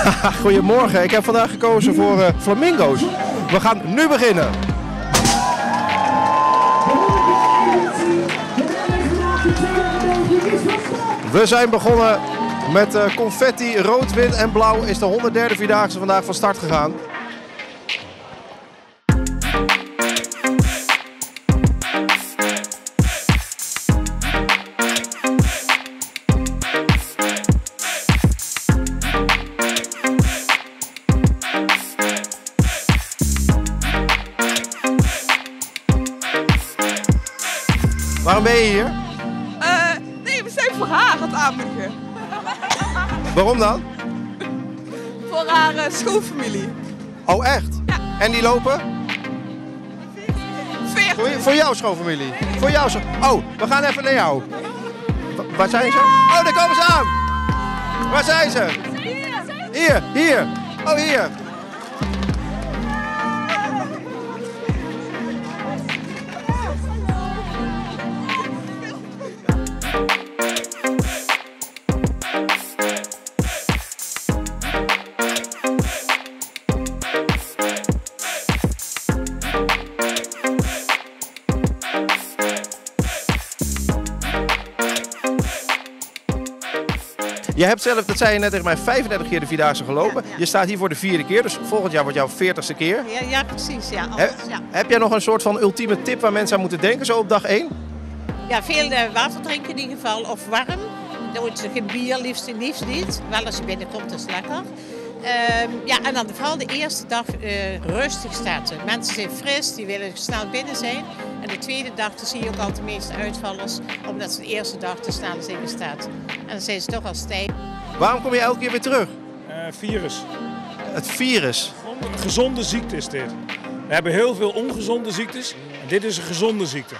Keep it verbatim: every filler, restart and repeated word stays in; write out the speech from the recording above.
Goedemorgen, ik heb vandaag gekozen voor uh, flamingo's. We gaan nu beginnen. We zijn begonnen met uh, confetti, rood, wit en blauw. Is de honderdderde Vierdaagse vandaag van start gegaan. Waarom ben je hier? Uh, nee, we zijn voor haar aan het aanmoedigen. Waarom dan? Voor haar uh, schoolfamilie. Oh, echt? Ja. En die lopen? veertig. Voor, voor jouw schoonfamilie? Voor jou scho- Oh, we gaan even naar jou. Wa- waar zijn ze? Oh, daar komen ze aan! Waar zijn ze? Hier, hier. Oh, hier. Je hebt zelf, dat zei je net tegen mij, vijfendertig keer de Vierdaagse gelopen. Ja, ja. Je staat hier voor de vierde keer, dus volgend jaar wordt jouw veertigste keer. Ja, ja, precies. Ja, alles, He- ja. Heb jij nog een soort van ultieme tip waar mensen aan moeten denken, zo op dag één? ja, veel uh, water drinken in ieder geval, of warm. Nooit geen bier, liefst, liefst niet. Wel als je binnenkomt, is lekker. Um, ja, en dan vooral de eerste dag uh, rustig starten. Mensen zijn fris, die willen snel binnen zijn. En de tweede dag dan zie je ook altijd de meeste uitvallers, omdat ze de eerste dag te snel zijn gestart. En dan zijn ze toch al stijf. Waarom kom je elke keer weer terug? Uh, virus. Het virus. Een gezonde ziekte is dit. We hebben heel veel ongezonde ziektes en dit is een gezonde ziekte.